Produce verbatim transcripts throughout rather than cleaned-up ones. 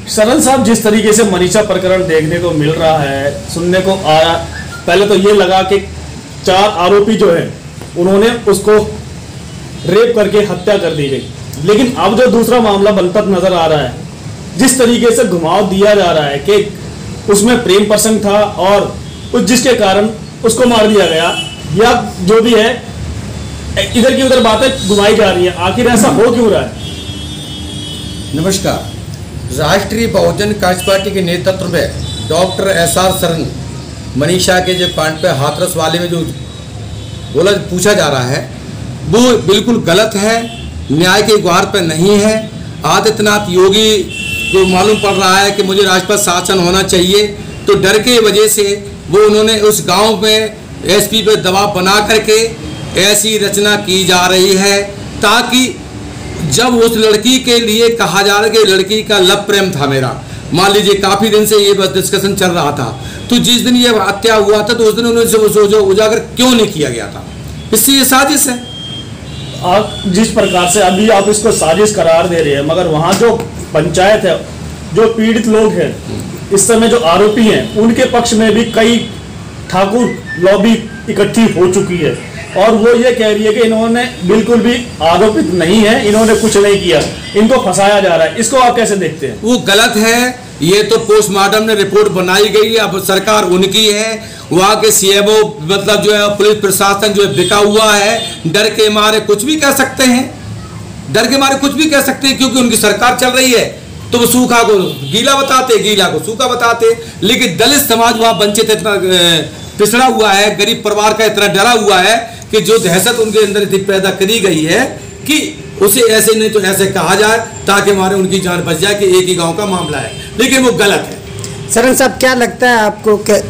सरन साहब, जिस तरीके से मनीषा प्रकरण देखने को मिल रहा है, सुनने को आ रहा, पहले तो ये लगा कि चार आरोपी जो है उन्होंने उसको रेप करके हत्या कर दी गई, लेकिन अब जो दूसरा मामला बनता नजर आ रहा है, जिस तरीके से घुमाव दिया जा रहा है कि उसमें प्रेम प्रसंग था और उस जिसके कारण उसको मार दिया गया, या जो भी है इधर की उधर बातें घुमाई जा रही है, आखिर ऐसा हो क्यों रहा है? नमस्कार। राष्ट्रीय बहुजन कार्य पार्टी के नेतृत्व में doctor S R Saran Manisha के जो कांड पे हाथरस वाले में जो बोला पूछा जा रहा है वो बिल्कुल गलत है, न्याय के द्वार पर नहीं है। आदित्यनाथ योगी को मालूम पड़ रहा है कि मुझे राजपथ शासन होना चाहिए, तो डर के वजह से वो उन्होंने उस गांव में एसपी पे दबाव बना करके ऐसी रचना की जा रही है, ताकि जब उस लड़की के लिए कहा जा रहा है कि लड़की का लव प्रेम था मेरा, मान लीजिए काफ़ी दिन से ये बस डिस्कशन चल रहा था, तो जिस दिन ये हत्या हुआ था तो उस दिन उन्होंने उजागर क्यों नहीं किया गया था? इससे ये साजिश है। आप जिस प्रकार से अभी आप इसको साजिश करार दे रहे हैं, मगर वहाँ जो पंचायत है, जो पीड़ित लोग हैं, इस समय जो आरोपी हैं, उनके पक्ष में भी कई ठाकुर लॉबी इकट्ठी हो चुकी है और वो ये कह रही है कि इन्होंने बिल्कुल भी आरोपित नहीं है, इन्होंने कुछ नहीं किया, इनको फंसाया जा रहा है। इसको आप कैसे देखते हैं? वो गलत है। ये तो पोस्टमार्टम ने रिपोर्ट बनाई गई है, अब सरकार उनकी है। वहाँ के सीएमओ मतलब जो है पुलिस प्रशासन जो है बिका हुआ है, डर के मारे कुछ भी कह सकते हैं, डर के मारे कुछ भी कह सकते हैं, क्योंकि उनकी सरकार चल रही है। तो वो सूखा को गीला बताते, गीला को सूखा बताते। लेकिन दलित समाज वहाँ वंचित इतना पिछड़ा हुआ है, गरीब परिवार का इतना डरा हुआ है कि जो दहशत उनके अंदर इतनी पैदा करी गई है कि उसे ऐसे नहीं तो ऐसे कहा जाए ताकि हमारे उनकी जान बच जाए कि एक ही गांव का मामला है, लेकिन वो गलत है। सरन साहब, क्या लगता है आपको कि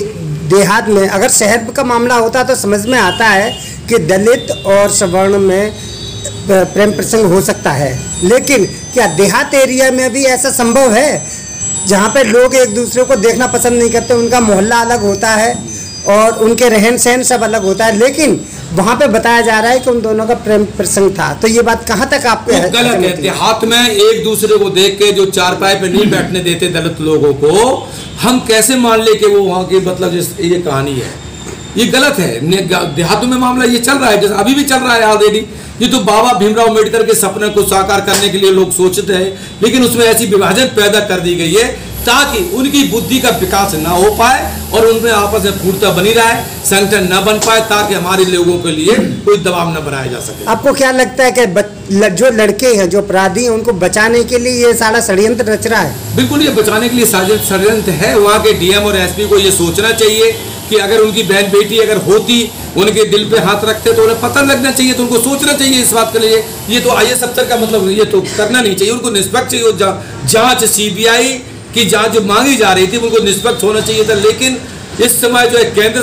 देहात में अगर शहर का मामला होता तो समझ में आता है कि दलित और सवर्ण में प्रेम प्रसंग हो सकता है, लेकिन क्या देहात एरिया में भी ऐसा संभव है जहाँ पे लोग एक दूसरे को देखना पसंद नहीं करते, उनका मोहल्ला अलग होता है और उनके रहन सहन सब अलग होता है, लेकिन वहाँ पे बताया जा रहा है कि उन दोनों का प्रेम प्रसंग था? तो ये बात कहाँ तक आपको है? गलत है। देहात में एक दूसरे को देख के जो चारपाई पे नहीं बैठने देते दलित लोगों को, हम कैसे मान ले कि वो वहाँ की मतलब ये कहानी है? ये गलत है। देहातों में मामला ये चल रहा है, जैसे अभी भी चल रहा है ऑलरेडी। ये तो बाबा भीमराव अम्बेडकर के सपने को साकार करने के लिए लोग सोचते हैं, लेकिन उसमें ऐसी विभाजन पैदा कर दी गई है ताकि उनकी बुद्धि का विकास ना हो पाए और उनमें आपस में फूटता बनी रहे, संगठन न बन पाए, ताकि हमारे लोगों के लिए कोई दबाव न बनाया जा सके। आपको क्या लगता है कि जो लड़के हैं, जो अपराधी हैं, उनको बचाने के लिए ये सारा षड्यंत्र रच रहा है? बिल्कुल, ये बचाने के लिए षड्यंत्र है। वहाँ के डीएम और एसपी को ये सोचना चाहिए कि अगर उनकी बहन बेटी अगर होती, उनके दिल पे हाथ रखते तो उन्हें पता लगना चाहिए, तो उनको सोचना चाहिए इस बात के लिए। ये तो आई एस अफसर का मतलब ये तो करना नहीं चाहिए, उनको निष्पक्ष जांच सीबीआई की जांच जो मांगी जा रही थी उनको निष्पक्ष होना चाहिए था। लेकिन इस समय जो है केंद्र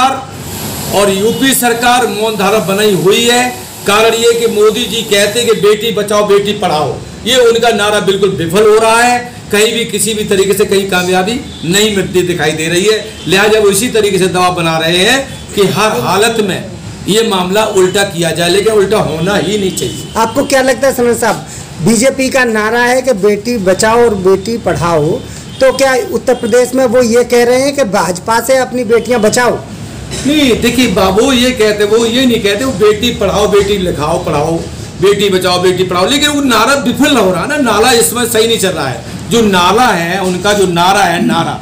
सरकार और यूपी सरकार मौन धारा बनाई हुई है। कारण ये कि मोदी जी कहते हैं कि बेटी बचाओ बेटी पढ़ाओ, ये उनका नारा बिल्कुल विफल हो रहा है, कहीं भी किसी भी तरीके से कहीं कामयाबी नहीं मिलती दिखाई दे रही है। लिहाजा वो इसी तरीके से दबाव बना रहे हैं कि हर हालत में ये मामला उल्टा किया जाए, लेकिन उल्टा होना ही नहीं चाहिए। आपको क्या लगता है सरन साहब, बीजेपी का नारा है कि बेटी बचाओ और बेटी पढ़ाओ, तो क्या उत्तर प्रदेश में वो ये कह रहे हैं कि भाजपा से अपनी बेटियां बचाओ? नहीं, देखिए बाबू ये कहते, वो ये नहीं कहते वो बेटी पढ़ाओ बेटी लिखाओ पढ़ाओ, बेटी बचाओ बेटी पढ़ाओ, लेकिन वो नारा विफल हो रहा ना, नाला इसमें सही नहीं चल रहा है। जो नारा है उनका, जो नारा है नारा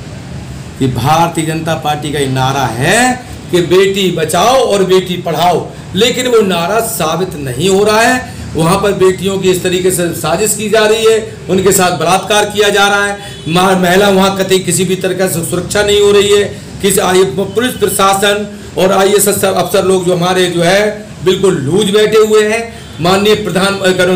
कि भारतीय जनता पार्टी का ये नारा है कि बेटी बचाओ और बेटी पढ़ाओ, लेकिन वो नारा साबित नहीं हो रहा है। वहाँ पर बेटियों की इस तरीके से साजिश की जा रही है, उनके साथ बलात्कार किया जा रहा है, महिला वहाँ कतई किसी भी तरह से सुरक्षा नहीं हो रही है। किसी पुलिस प्रशासन और आई एस अफसर लोग जो हमारे जो है बिल्कुल लूज बैठे हुए हैं। माननीय प्रधान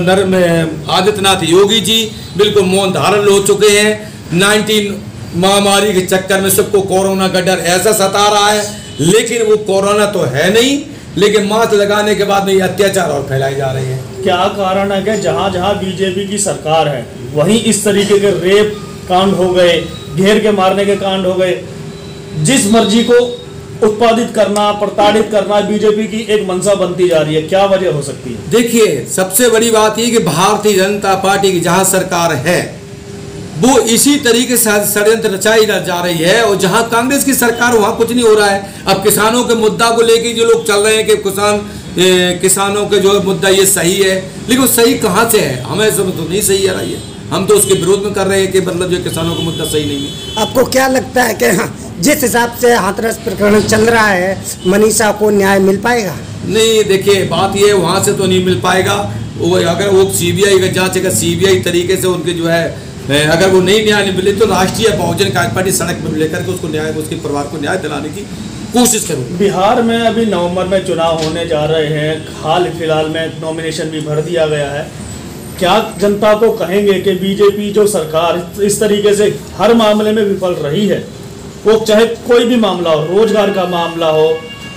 आदित्यनाथ योगी जी बिल्कुल मौन धारण हो चुके हैं। नाइनटीन महामारी के चक्कर में सबको कोरोना का डर ऐसा सता रहा है, लेकिन वो कोरोना तो है नहीं, लेकिन मास्क लगाने के बाद में ये अत्याचार और फैलाए जा रहे हैं। क्या कारण है कि जहाँ जहाँ बीजेपी की सरकार है वहीं इस तरीके के रेप कांड हो गए, घेर के मारने के कांड हो गए, जिस मर्जी को उत्पादित करना, प्रताड़ित करना बीजेपी की एक मंशा बनती जा रही है। क्या वजह हो सकती है? देखिए, सबसे बड़ी बात ये कि भारतीय जनता पार्टी की जहाँ सरकार है वो इसी तरीके से षड्यंत्र रचाई जा रही है। और जहां कांग्रेस की सरकार वहां कुछ नहीं हो रहा है। अब किसानों के मुद्दा को लेकर जो लोग चल रहे हैं कि किसान ए, किसानों के जो मुद्दा ये सही है, लेकिन वो सही कहाँ से है? हमें सब तो नहीं सही आ रही है। हम तो उसके विरोध में कर रहे हैं कि मतलब जो किसानों का मुद्दा सही नहीं है। आपको क्या लगता है कि हाँ, जिस हिसाब से हाथरस प्रकरण चल रहा है, मनीषा को न्याय मिल पाएगा? नहीं, देखिए बात ये वहाँ से तो नहीं मिल पाएगा। वो अगर वो सीबीआई का जांच अगर सीबीआई तरीके से उनके जो है अगर वो नहीं न्याय नहीं मिले तो राष्ट्रीय बहुजन कार्य पार्टी सड़क पर लेकर के उसको न्याय उसके परिवार को न्याय दिलाने की कोशिश करूँ। बिहार में अभी नवंबर में चुनाव होने जा रहे हैं, हाल फिलहाल में नॉमिनेशन भी भर दिया गया है। क्या जनता को कहेंगे कि बीजेपी जो सरकार इस तरीके से हर मामले में विफल रही है, वो चाहे कोई भी मामला हो, रोजगार का मामला हो,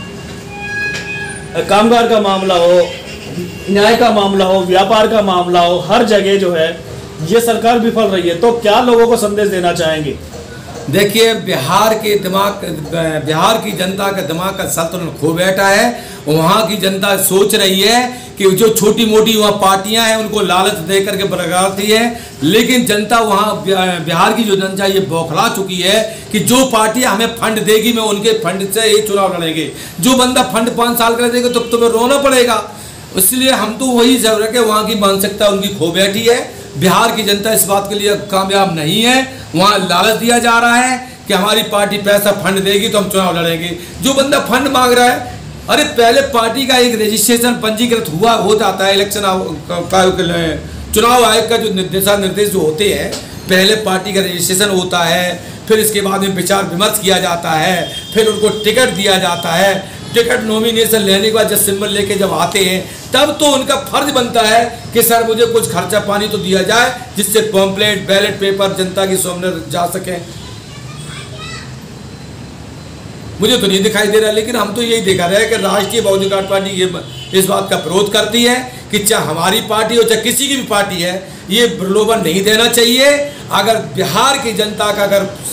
कामगार का मामला हो, न्याय का मामला हो, व्यापार का मामला हो, हर जगह जो है ये सरकार विफल रही है, तो क्या लोगों को संदेश देना चाहेंगे? देखिए, बिहार के दिमाग बिहार की जनता का दिमाग का संतुलन खो बैठा है। वहाँ की जनता सोच रही है कि जो छोटी मोटी वहाँ पार्टियां हैं उनको लालच दे करके बरगलाती है, लेकिन जनता वहाँ बिहार की जो जनता ये बौखला चुकी है कि जो पार्टियां हमें फंड देगी मैं उनके फंड से ही चुनाव लड़ेंगे। जो बंदा फंड पाँच साल का देगा तो तुम्हें रोना पड़ेगा। इसलिए हम तो वही जरूरत है, वहाँ की मानसिकता उनकी खो बैठी है। बिहार की जनता इस बात के लिए कामयाब नहीं है। वहाँ लालच दिया जा रहा है कि हमारी पार्टी पैसा फंड देगी तो हम चुनाव लड़ेंगे। जो बंदा फंड मांग रहा है, अरे पहले पार्टी का एक रजिस्ट्रेशन पंजीकृत हुआ हो जाता है। इलेक्शन चुनाव आयोग का जो दिशा निर्देश जो होते हैं, पहले पार्टी का रजिस्ट्रेशन होता है, फिर इसके बाद में विचार विमर्श किया जाता है, फिर उनको टिकट दिया जाता है। टिकट नॉमिनेशन लेने के बाद जब सिंबल लेके जब आते हैं तब तो उनका फर्ज बनता है कि सर मुझे कुछ खर्चा पानी तो दिया जाए जिससे पम्पलेट बैलेट पेपर जनता की सामने जा सके। मुझे तो नहीं दिखाई दे रहा, लेकिन हम तो यही देखा रहे हैं कि राष्ट्रीय बहुजन पार्टी ये इस बात का विरोध करती है कि चाहे हमारी पार्टी हो चाहे किसी की भी पार्टी है, ये प्रलोभन नहीं देना चाहिए। अगर बिहार की जनता का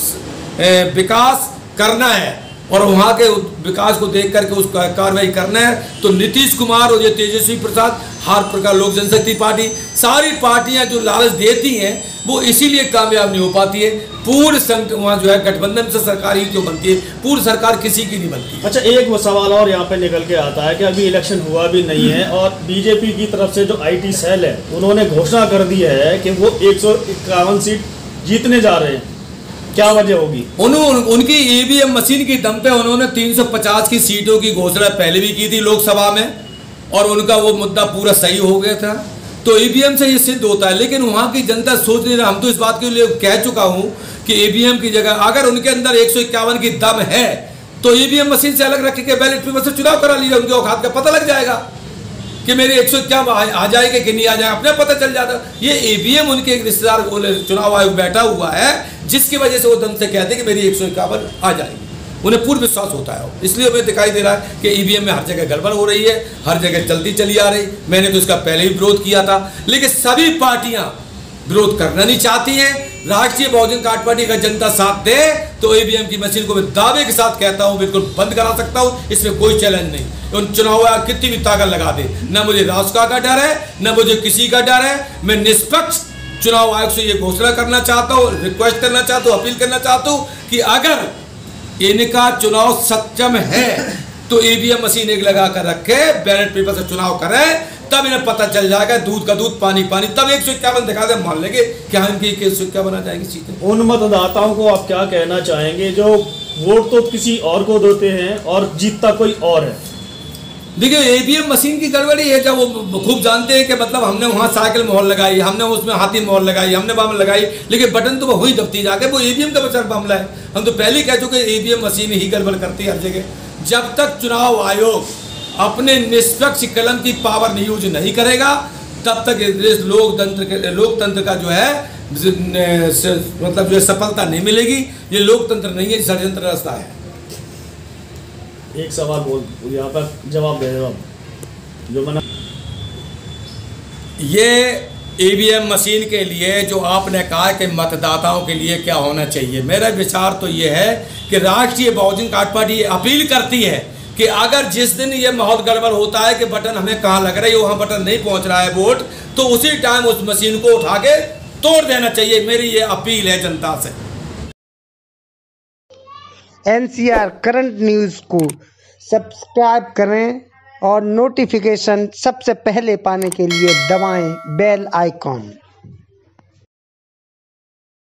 अगर विकास करना है और वहाँ के विकास को देख करके उसका कार्रवाई करना है तो नीतीश कुमार और ये तेजस्वी प्रसाद, हर प्रकार लोक जनशक्ति पार्टी, सारी पार्टियां जो लालच देती हैं वो इसीलिए कामयाब नहीं हो पाती है। पूर्ण संघ वहाँ जो है गठबंधन से सरकार ही क्यों बनती है, पूर्ण सरकार किसी की नहीं बनती। अच्छा, एक वो सवाल और यहाँ पे निकल के आता है कि अभी इलेक्शन हुआ भी नहीं है और बीजेपी की तरफ से जो आई टी सेल है उन्होंने घोषणा कर दी है कि वो एक सौ इक्यावन सीट जीतने जा रहे हैं। क्या वजह होगी? उन्होंने उनकी ईवीएम मशीन की दम पे उन्होंने तीन सौ पचास की सीटों की घोषणा पहले भी की थी लोकसभा में और उनका वो मुद्दा पूरा सही हो गया था। तो ईवीएम से ये सिद्ध होता है, लेकिन वहाँ की जनता सोच नहीं रहा। हम तो इस बात के लिए कह चुका हूँ कि ईवीएम की जगह अगर उनके अंदर एक सौ इक्यावन की दम है तो ईवीएम मशीन से अलग रख के बैलेट पेपर से चुनाव करा लीजिए। उनके औकात का पता लग जाएगा कि मेरे एक सौ इक्यावन आ जाएगा कि नहीं आ जाएगा, अपने पता चल जाता। ये ईवीएम उनके एक रिश्तेदार चुनाव आयोग बैठा हुआ है जिसकी वजह से वो दम से कहते हैं कि मेरी एक सौ इक्यावन आ जाएगी। उन्हें पूर्ण विश्वास होता है, इसलिए हमें दिखाई दे रहा है कि ईवीएम में हर जगह गड़बड़ हो रही है, हर जगह चलती चली आ रही। मैंने तो इसका पहले ही विरोध किया था, लेकिन सभी पार्टियां विरोध करना नहीं चाहती हैं। राष्ट्रीय बहुजन पार्टी का जनता साथ दे तो ईवीएम की मशीन को मैं दावे के साथ कहता हूं बिल्कुल बंद करा सकता हूं, इसमें कोई चैलेंज नहीं। उन चुनाव आयोग कितनी भी ताकत लगा दे, न मुझे राष्ट्र का डर है न मुझे किसी का डर है। मैं निष्पक्ष चुनाव आयोग से ये घोषणा करना चाहता हूँ, रिक्वेस्ट करना चाहता हूँ, अपील करना चाहता हूँ कि अगर इनका चुनाव सक्षम है तो ईवीएम मशीन एक लगा कर रखे, बैलेट पेपर से चुनाव करें, तब इन्हें पता चल जाएगा दूध का दूध पानी पानी। तब एक सौ इक्यावन दिखा दे, मान लेंगे क्या इनकी एक सौ इक्यावन आ जाएंगी सीटें। उन मतदाताओं को आप क्या कहना चाहेंगे जो वोट तो किसी और को देते हैं और जीतता कोई और है? देखिए, ईवीएम मशीन की गड़बड़ी है। जब वो खूब जानते हैं कि मतलब हमने वहाँ साइकिल मोहर लगाई, हमने उसमें हाथी मोहर लगाई, हमने बम लगाई, लेकिन बटन तो वो ही दबती जाके, वो ईवीएम का बचा मामला है। हम तो पहले ही कह चुके ईवीएम मशीन ही गड़बड़ करती है हर जगह। जब तक चुनाव आयोग अपने निष्पक्ष कलम की पावर नहीं यूज नहीं करेगा तब तक लोकतंत्र के लोकतंत्र का जो है मतलब जो है सफलता नहीं मिलेगी। ये लोकतंत्र नहीं है, षड्यंत्र रास्ता है। एक सवाल बोल यहाँ पर जवाब दे दो जो मना। ये ईवीएम मशीन के लिए जो आपने कहा कि मतदाताओं के लिए क्या होना चाहिए, मेरा विचार तो ये है कि राष्ट्रीय बहुजन पार्टी अपील करती है कि अगर जिस दिन ये माहौल गड़बड़ होता है कि बटन हमें कहाँ लग रहा है, वहाँ बटन नहीं पहुँच रहा है वोट, तो उसी टाइम उस मशीन को उठा के तोड़ देना चाहिए। मेरी ये अपील है जनता से। एनसीआर करंट न्यूज़ को सब्सक्राइब करें और नोटिफिकेशन सबसे पहले पाने के लिए दबाएं बेल आइकॉन।